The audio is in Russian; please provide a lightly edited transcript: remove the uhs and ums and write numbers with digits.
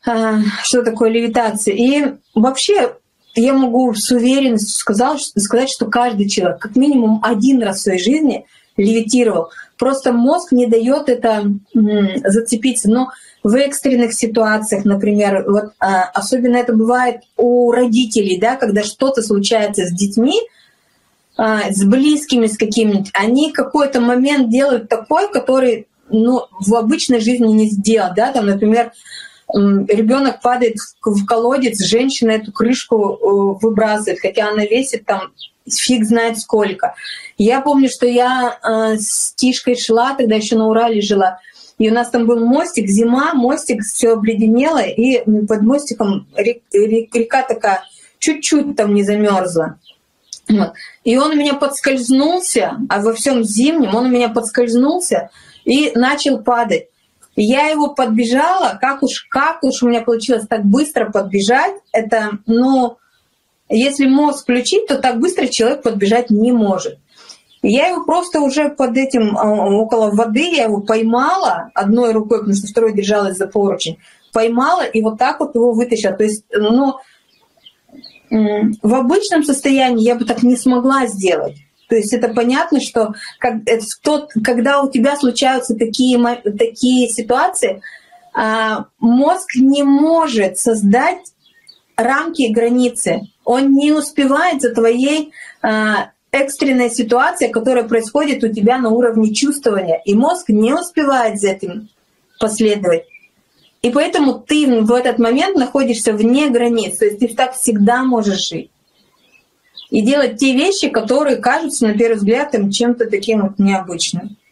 что такое левитация. И вообще я могу с уверенностью сказать, что каждый человек как минимум один раз в своей жизни левитировал. Просто мозг не дает это зацепиться. Но в экстренных ситуациях, например, вот, особенно это бывает у родителей, да, когда что-то случается с детьми, с близкими, с какими-нибудь, они какой-то момент делают такой, который в обычной жизни не сделать. Да? Там, например, ребенок падает в колодец, женщина эту крышку выбрасывает, хотя она весит там фиг знает сколько. Я помню, что я с Тишкой шла, тогда еще на Урале жила, и у нас там был мостик, зима, мостик, все обледенело, и под мостиком река такая чуть-чуть там не замерзла. И он у меня подскользнулся, а во всем зимнем он у меня подскользнулся и начал падать. Я его подбежала, как уж у меня получилось так быстро подбежать, это, если мозг включить, то так быстро человек подбежать не может. Я его просто уже под этим, около воды, я его поймала одной рукой, потому что второй держалась за поручень, поймала и вот так вот его вытащила. То есть, в обычном состоянии я бы так не смогла сделать. То есть это понятно, что когда у тебя случаются такие ситуации, мозг не может создать рамки и границы. Он не успевает за твоей экстренной ситуацией, которая происходит у тебя на уровне чувствования. И мозг не успевает за этим последовать. И поэтому ты в этот момент находишься вне границ. То есть ты так всегда можешь жить. И делать те вещи, которые кажутся, на первый взгляд, чем-то таким вот необычным.